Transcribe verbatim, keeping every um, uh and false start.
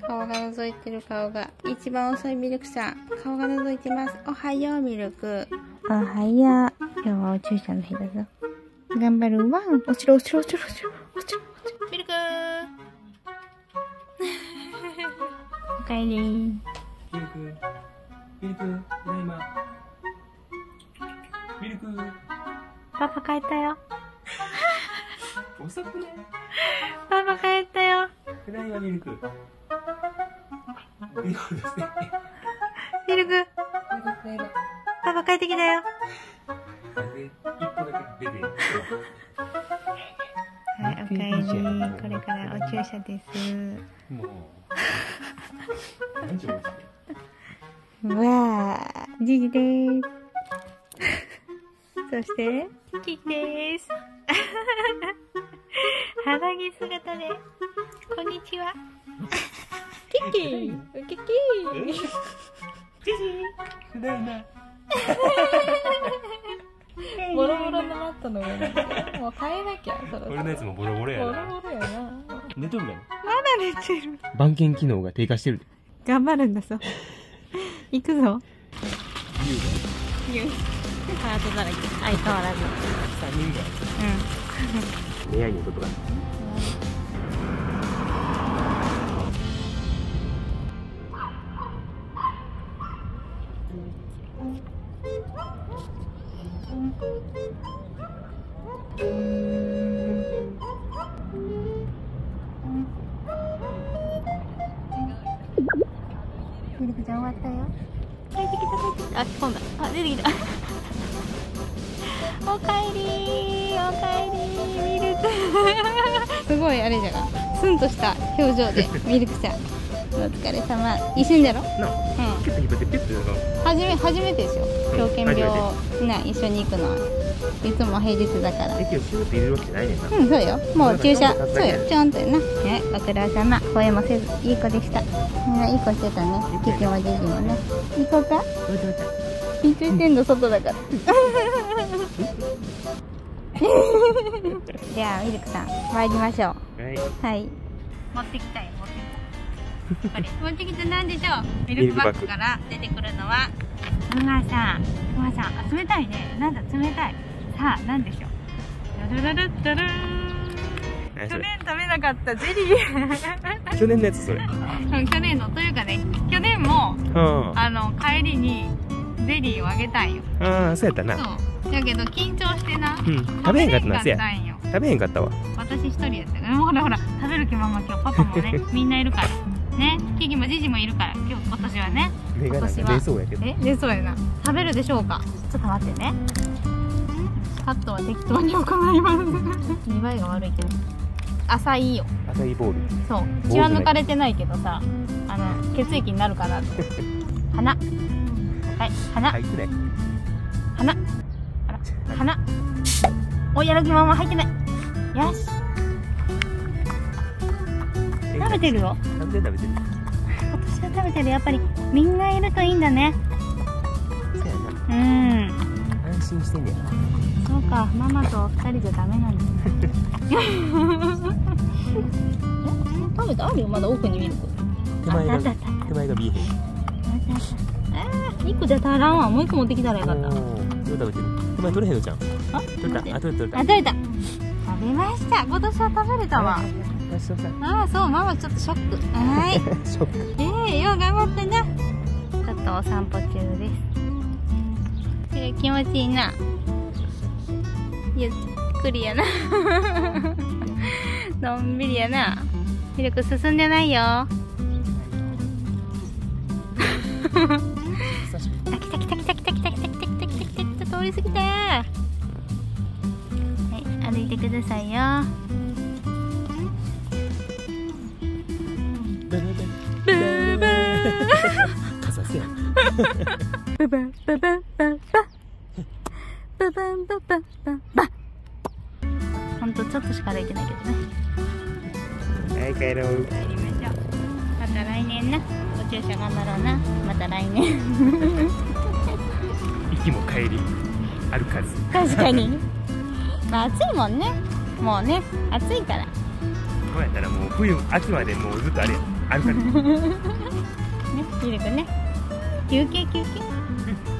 顔が覗いてる顔が。一番遅いミルクさん。顔が覗いてます。おはようミルク。おはよう。今日はお注射の日だぞ。頑張るワン。落ちろ落ちろ落ちろ落ちろ落ちろ落ちろ。ミルクー。おかえり。 ミルク。ミルク。ただいま。ミルク。 パパ帰ったよ。 遅くね。 パパ帰ったよ。 ただいまミルク。ミルクですね。 ミルク。パパ帰ってきたよ。 一歩だけ出て。 はい、おかえり。これからお注射です。 もう。何時起きて。 わー、ジジでーす。そして、キキでーす。肌着姿で、こんにちは。キキキキジジただいま。 ボロボロのマットの上なんで、もう変えなきゃ。そろそろ俺のやつもボロボロやな。 ボロボロやな。 寝とるかな。 まだ寝てる。 番犬機能が低下してる。 頑張るんだぞ。行くぞ。 言う言う。ハートだらけ。相変わらず。 三人が。 うん。 レアに音が。 ミルクちゃん終わったよ。帰ってきた帰ってきた。あ、今度。あ、出てきた。おかえりー、おかえりー、ミルク。すごいあれじゃが、スンとした表情でミルクちゃん。お疲れ様。一瞬だろ。 な。 うん。 ピュッと引っ張ってピュッとやろ。 初め初めてでしょ。狂犬病な一緒に行くのは。いつも平日だから。 駅をシューって入れるわけじゃないねんな。 うん、そうよ。もう注射、そうよ。ちょんとやな。ね、ご苦労様。声もせず、いい子でした。みんないい子してたね。キキもジジもね。いい子か？緊張してんの外だから。じゃあミルクさん参りましょう。 はい。 はい。持ってきたよ。持ってきた。これ持ってきたなんでしょう。ミルクバッグから出てくるのは。うまさん、うまさん、あ、冷たいね。なんだ冷たい。さあ、なんでしょう。ダラララッダラー。去年食べなかったゼリー。 去年のやつそれ。 うん、去年のというかね、去年も、 うん。 あの帰りにゼリーをあげたんよ。 ああ、そうやったな。 そう。だけど緊張してな。 うん。食べへんかったな、せや。 食べへんかったんよ。 食べへんかったわ。 私一人やったから。ほらほら、食べる気まま今日パパもね、みんないるから。ね、キキもジジもいるから、今日今年はね。 目がなんか出そうやけど。 え、出そうやな。食べるでしょうか。ちょっと待ってね。カットは適当に行います。見栄えが悪いけど。浅いよ。 浅いボール。 そう。血は抜かれてないけどさ、あの血液になるかなと。鼻。はい、鼻。 入ってない。 鼻。鼻。お、やる気まま入ってない。よし。食べてるよ。 食べてる食べてる。 私は食べてる。やっぱりみんないるといいんだね。 そうやうん。 な。安心してんねや。 そうか、ママと二人じゃダメなんだ。え、食べたあるよ、まだ奥にミルク。 手前があったあったあった手前が見えへん。 ああ、一個じゃ足らんわ。もう一個持ってきたらよかった。 おー、どう食べてる？手前取れへんのじゃん。 あ、 取れた。あ、取れた取れた。 あ、取れた。食べました。今年は食べれたわ。 よしよし。 ああ、そう、ママちょっとショック。はい。 ショック。 ええ、よう頑張ったな。ちょっとお散歩中です。えー、気持ちいいな。ゆっくりやな。のんびりやな。ミルク進んでないよ。あ、来た来た来た来た来た来た来た来た来た来た来た通り過ぎた。はい、歩いてくださいよ。 ブーブーブー。 傘せや。 ブバンババンバンバババンババンバンバ。ほんとちょっとしか歩いてないけどね。 はい、帰ろう。 帰りましょう。また来年な。お注射頑張ろうな。また来年。 行きも帰りある数。 確かに。まあ暑いもんね。もうね、暑いから。 こ今やったらもう冬秋までもうずっとあれや歩かれる。 ね、ゆうりくんね。休憩休憩。